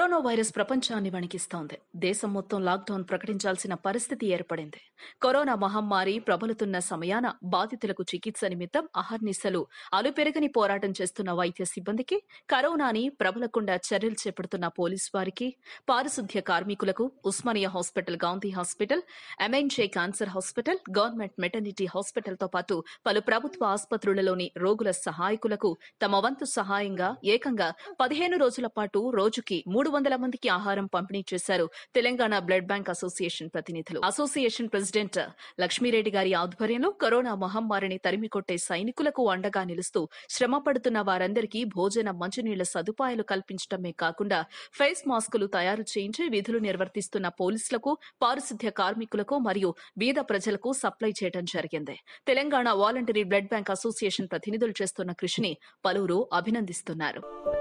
Corona virus ప్రపంచాన్ని వణికిస్తోంది. దేశం మొత్తం లాక్డౌన్ ప్రకటించాల్సిన పరిస్థితి ఏర్పడింది. కరోనా మహమ్మారి ప్రబలుతున్న సమయాన బాధితులకు చికిత్స నిమిత్తం అహర్నిశలు అలుపెరగని పోరాటం చేస్తున్న వైద్య సిబ్బందికి, కరోనాని ప్రబలకుండా చర్యలు చేపడుతున్న పోలీసు వారికి, పారిశుద్ధ్య కార్మికులకు, Osmania hospital, Gandhi hospital, MNJ cancer hospital, government maternity hospital తో పాటు పలు ప్రభుత్వ ఆసుపత్రులలోని రోగుల సహాయకులకు తమ వంతు సహాయంగా ఏకంగా 15 రోజుల పాటు రోజుకి 300 మందికి ఆహారం పంపిణీ చేశారు తెలంగాణ బ్లడ్ బ్యాంక్ అసోసియేషన్ ప్రతినిధులు. అసోసియేషన్ ప్రెసిడెంట్ లక్ష్మీరెడ్డి గారి ఆధ్వర్యంలో కరోనా మహమ్మారిని తరిమికొట్టే సైనికులకు అండగా నిలుస్తూ శ్రమ పడుతున్న వారందరికీ భోజన, మంచినీళ్ల సదుపాయాలు కల్పించడమే కాకుండా ఫేస్ మాస్కులు తయారు చేయించి విధులు నిర్వర్తిస్తున్న పోలీసులకు, పారిశుద్ధ్య కార్మికులకు మరియు బీద ప్రజలకు సప్లై చేయడం జరిగింది. Telangana voluntary blood bank association ప్రతినిధులు చేస్తున్న కృషిని పలువురు అభినందిస్తున్నారు.